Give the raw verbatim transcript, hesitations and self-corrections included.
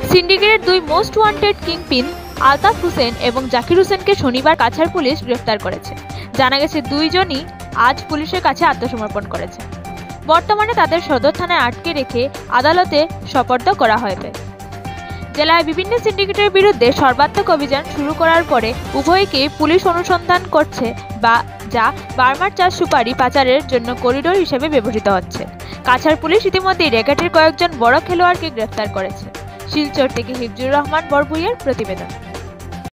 সিন্ডিকেটের দুই most wanted kingpin Altaf Hossain এবং জাকির হোসেনকে শনিবার কাছাড় পুলিশ গ্রেফতার করেছে। জানা গেছে দুইজনই আজ পুলিশের কাছে আত্মসমর্পণ করেছে। বর্তমানে তাদের সদর থানায় আটকে রেখে আদালতে সোপর্দ করা হবে। জেলায় বিভিন্ন সিন্ডিকেটের বিরুদ্ধে সর্বাত্মক অভিযান শুরু করার পরে উভয়কে পুলিশ অনুসন্ধান করছে, বা যা বার্মার চাষ সুপারি পাচারের জন্য করিডোর হিসেবে ব্যবহৃত হচ্ছে। কাছাড় পুলিশ ইতিমধ্যেই র্যাকেটের কয়েকজন বড় খেলোয়াড়কে গ্রেফতার করেছে। শিলচর থেকে হিফজুর রহমান বরভুইয়ের প্রতিবেদন।